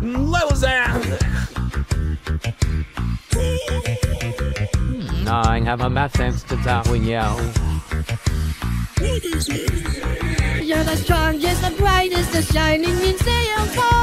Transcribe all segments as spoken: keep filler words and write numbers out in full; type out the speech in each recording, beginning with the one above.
Laotian. I have a math sense to that we yell. What is it? You're the strongest, the brightest, the shining example.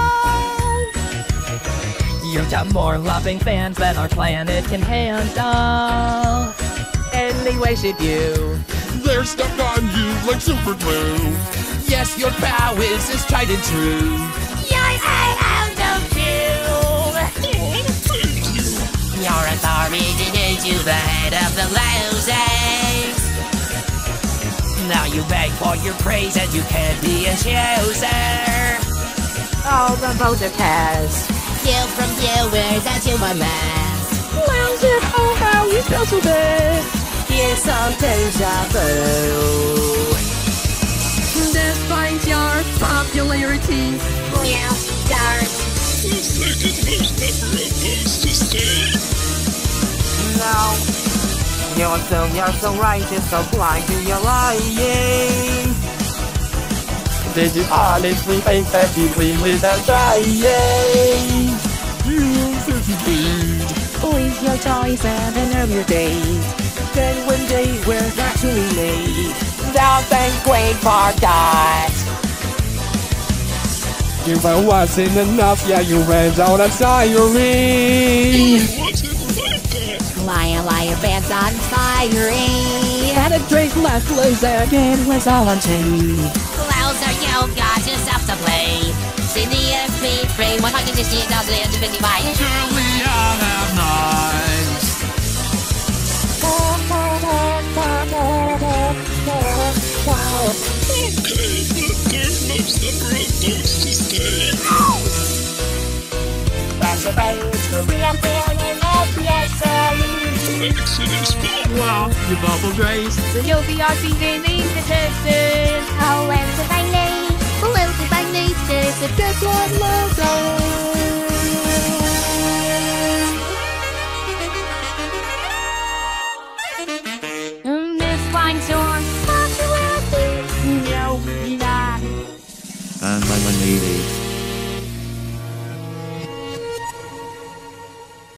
You've got more loving fans than our planet can handle. Anyway, should you? They're stuck on you like super glue. Yes, your prowess is tried and true. Yes, I am the Oh, thank you. Your authority made you the head of the Laotians. Now you beg for your praise and you can't be a chooser. Oh, the voter cast. You from viewers and you a mask. Laotian, oh how you feel so bad. Here's some deja vu. Despite your popularity, Meow, dark. The second most never opposed to stay. no. You're so, you're so righteous, so blind to your lying. Did you honestly think that you leave without trying? Yes, indeed. Leave your toys and nerve your days. Then when they were actually made, thou thank great for that. If I wasn't enough, yeah, you ran out of diary. Wasn't like that. Liar, liar, bands on fiery. Had a drink left, lose again, was all on tape. Louser, you got yourself to play. See the M P three, one hundred sixty thousand eight hundred fifty-five. Surely I have knives. Okay, the third most never opposed to stay. That's a page for real billion of the Exodus bomb. Wow, you bubble grace. so you'll be our C D needs attention. Oh, and the by name, oh, and the by nature, so just one logo.